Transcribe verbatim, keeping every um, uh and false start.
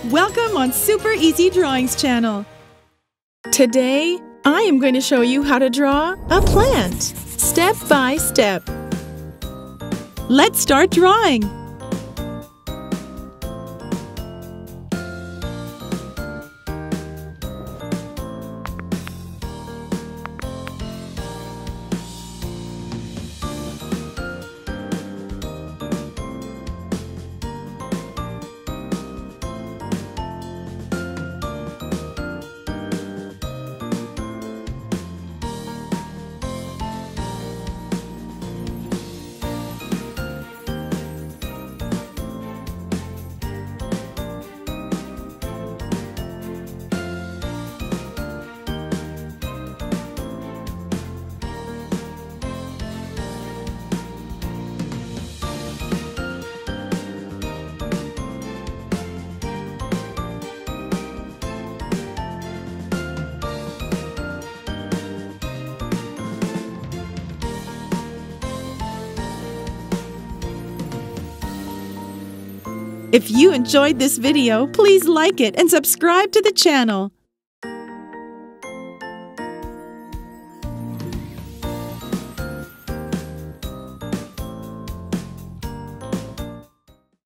Welcome on Super Easy Drawings channel. Today, I am going to show you how to draw a plant, step by step. Let's start drawing. If you enjoyed this video, please like it and subscribe to the channel.